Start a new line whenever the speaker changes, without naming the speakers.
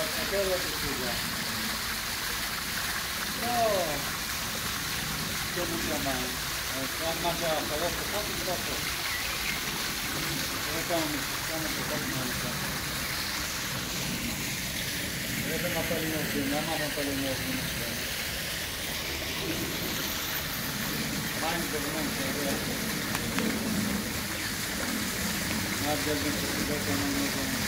תסתכל לא תסוגה. לא. תסתכלו שמיים. כאן מה שהחיות פחות נקרא טוב. תראה כמה פחות מהלכה. איזה מפלים עובדים? למה המפלים עובדים עכשיו? מים זורמים שערי אחר. מה ההבדל בין שסיבות המון לא זורמים?